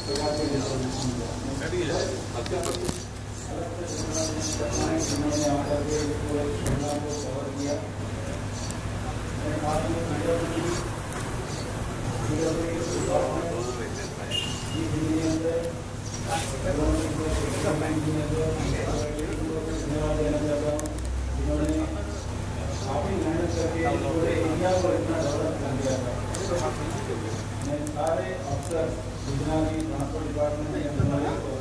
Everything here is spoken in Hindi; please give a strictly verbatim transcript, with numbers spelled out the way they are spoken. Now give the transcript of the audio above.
काफी मेहनत करके पूरे इंडिया को इतना डेवलप कर दिया था। सारे अफसर जितना भी ट्रांसपोर्ट डिपार्टमेंट